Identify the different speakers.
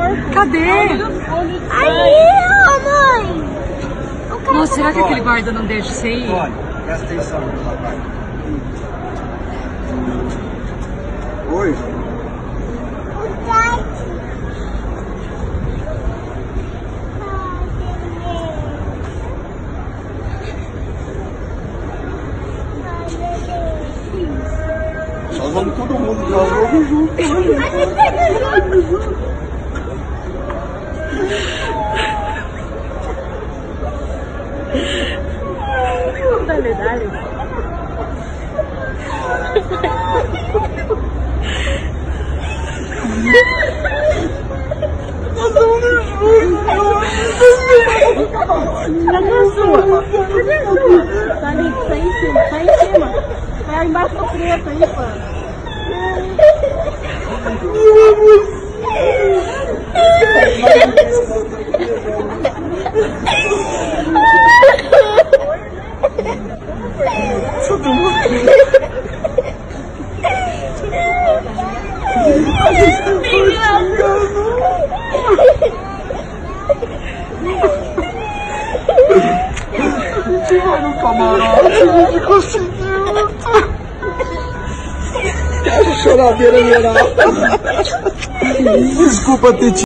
Speaker 1: Cadê?
Speaker 2: Ali, ó, mãe.
Speaker 1: Nossa, será que aquele guarda não deixa você ir?
Speaker 3: Olha, presta atenção, papai. Oi. Nós vamos todo mundo, nós vamos juntos.
Speaker 1: Dale, dale.
Speaker 3: Nós vamos juntos.
Speaker 1: Cadê a sua? Cadê a sua? Tá ali, tá em cima, tá em cima. Tá embaixo do preto aí, pô.
Speaker 3: A gente vai no camarote, a gente conseguiu. Que choradeira geral. Desculpa ter te